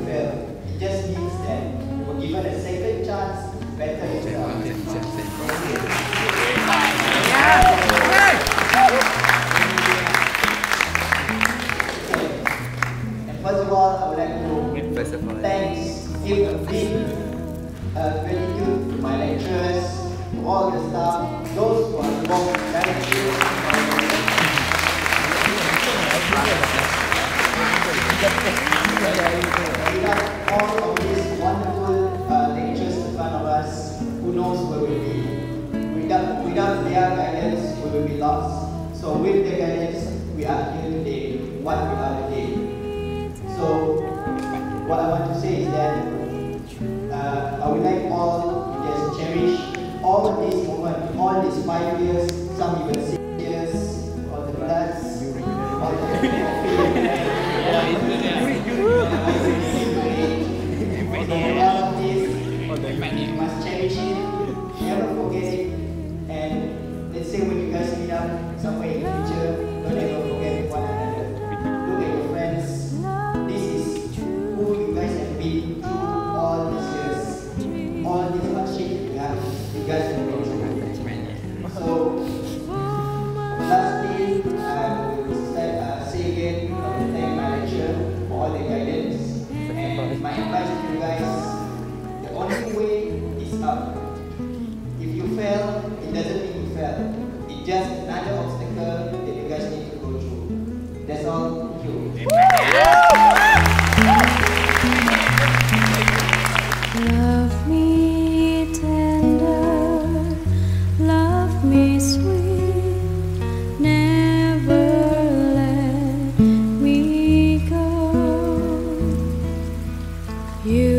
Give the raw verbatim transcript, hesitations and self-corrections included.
fail. It just means that you were given a second chance to better yourself. And first of all, I would like to thanks, give a big uh, gratitude to my lecturers, to all the staff, those who are involved directly. Without all of these wonderful uh, lectures in front of us, who knows where we'll be. Without, without their guidance, we will be lost. So with their guidance, we are here today. What we are today. So what I want to say is that uh, I would like all to just cherish all of these moments, all these five years, some even six years, all the bloods, all the you must cherish it, never forget it, and let's say when you guys meet up somewhere in the future, don't ever forget one another. Look at your friends. This is who you guys have been through all these years, all these hardships you have, you guys have been through. So, lastly, I will say, uh, say again, I will thank my lecturer for all the guidance, and my advice to you guys. The only way is up. If you fail, it doesn't mean you fail. It's just another obstacle that you guys need to go through. That's all. Thank you. Love me tender, love me sweet, never let me go. You